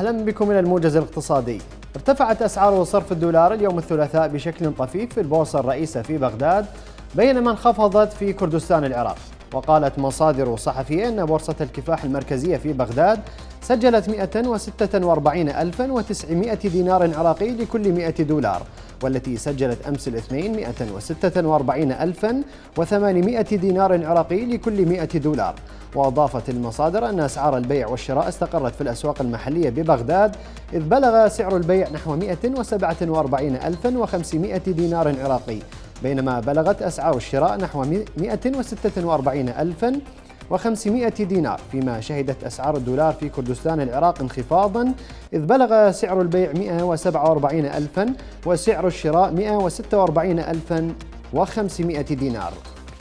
أهلا بكم إلى الموجز الاقتصادي. ارتفعت أسعار صرف الدولار اليوم الثلاثاء بشكل طفيف في البورصة الرئيسة في بغداد، بينما انخفضت في كردستان العراق. وقالت مصادر صحفية أن بورصة الكفاح المركزية في بغداد سجلت 146,900 دينار عراقي لكل 100 دولار، والتي سجلت أمس الاثنين 146,800 دينار عراقي لكل 100 دولار. وأضافت المصادر أن أسعار البيع والشراء استقرت في الأسواق المحلية ببغداد، إذ بلغ سعر البيع نحو 147,500 دينار عراقي، بينما بلغت أسعار الشراء نحو 146,500 دينار، فيما شهدت أسعار الدولار في كردستان العراق انخفاضا، إذ بلغ سعر البيع 147,000 وسعر الشراء 146,500 دينار.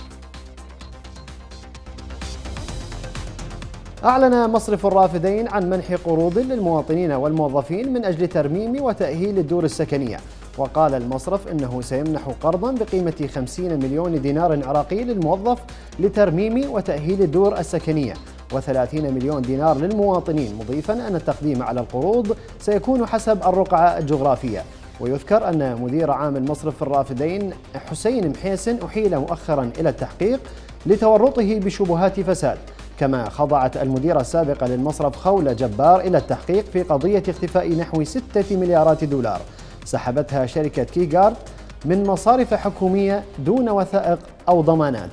أعلن مصرف الرافدين عن منح قروض للمواطنين والموظفين من أجل ترميم وتأهيل الدور السكنية. وقال المصرف إنه سيمنح قرضا بقيمة 50 مليون دينار عراقي للموظف لترميم وتأهيل الدور السكنية، و30 مليون دينار للمواطنين، مضيفا أن التقديم على القروض سيكون حسب الرقعة الجغرافية. ويذكر أن مدير عام المصرف الرافدين حسين محيسن أحيل مؤخرا إلى التحقيق لتورطه بشبهات فساد، كما خضعت المديرة السابقة للمصرف خولة جبار إلى التحقيق في قضية اختفاء نحو 6 مليارات دولار سحبتها شركة كيغارد من مصارف حكومية دون وثائق أو ضمانات.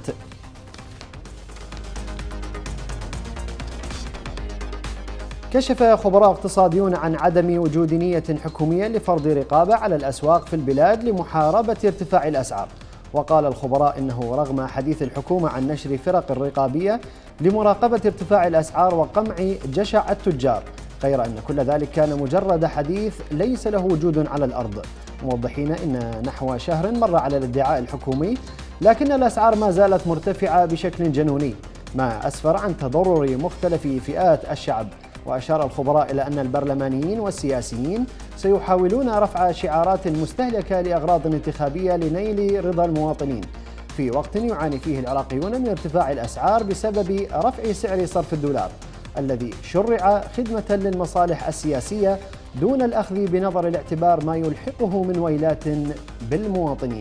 كشف خبراء اقتصاديون عن عدم وجود نية حكومية لفرض رقابة على الأسواق في البلاد لمحاربة ارتفاع الأسعار. وقال الخبراء إنه رغم حديث الحكومة عن نشر فرق رقابية لمراقبة ارتفاع الأسعار وقمع جشع التجار، غير أن كل ذلك كان مجرد حديث ليس له وجود على الأرض، موضحين إن نحو شهر مر على الادعاء الحكومي، لكن الأسعار ما زالت مرتفعة بشكل جنوني، ما أسفر عن تضرر مختلف فئات الشعب. وأشار الخبراء إلى أن البرلمانيين والسياسيين سيحاولون رفع شعارات مستهلكة لأغراض انتخابية لنيل رضا المواطنين، في وقت يعاني فيه العراقيون من ارتفاع الأسعار بسبب رفع سعر صرف الدولار الذي شرع خدمة للمصالح السياسية دون الأخذ بنظر الاعتبار ما يلحقه من ويلات بالمواطنين.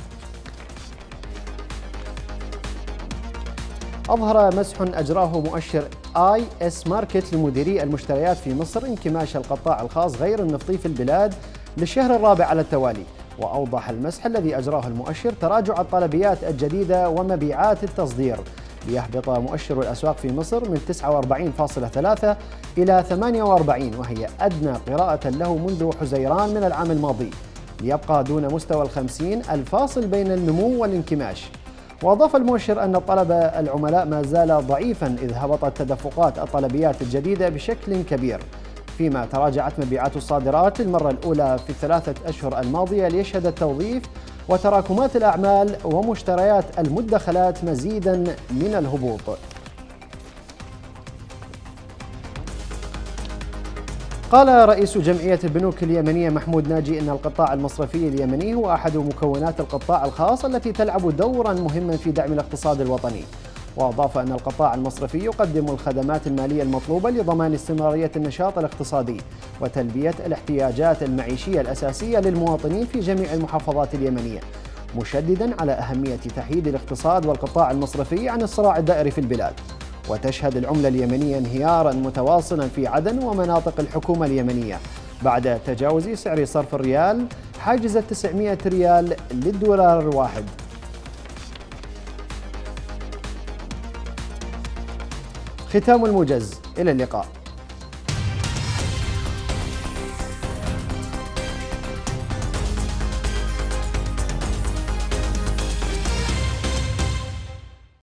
أظهر مسح أجراه مؤشر IS ماركت لمديري المشتريات في مصر انكماش القطاع الخاص غير النفطي في البلاد للشهر الرابع على التوالي. وأوضح المسح الذي أجراه المؤشر تراجع الطلبيات الجديدة ومبيعات التصدير، ليهبط مؤشر الأسواق في مصر من 49.3 إلى 48، وهي أدنى قراءة له منذ حزيران من العام الماضي، ليبقى دون مستوى 50 الفاصل بين النمو والانكماش. وأضاف المؤشر أن طلب العملاء ما زال ضعيفا، إذ هبطت تدفقات الطلبيات الجديدة بشكل كبير، فيما تراجعت مبيعات الصادرات للمرة الأولى في الثلاثة أشهر الماضية، ليشهد التوظيف وتراكمات الأعمال ومشتريات المدخلات مزيدا من الهبوط. قال رئيس جمعية البنوك اليمنية محمود ناجي إن القطاع المصرفي اليمني هو أحد مكونات القطاع الخاص التي تلعب دورا مهما في دعم الاقتصاد الوطني. وأضاف أن القطاع المصرفي يقدم الخدمات المالية المطلوبة لضمان استمرارية النشاط الاقتصادي وتلبية الاحتياجات المعيشية الأساسية للمواطنين في جميع المحافظات اليمنية، مشددا على أهمية تحييد الاقتصاد والقطاع المصرفي عن الصراع الدائري في البلاد. وتشهد العملة اليمنية انهيارا متواصلا في عدن ومناطق الحكومة اليمنية بعد تجاوز سعر صرف الريال حاجز 900 ريال للدولار الواحد. ختام الموجز، إلى اللقاء.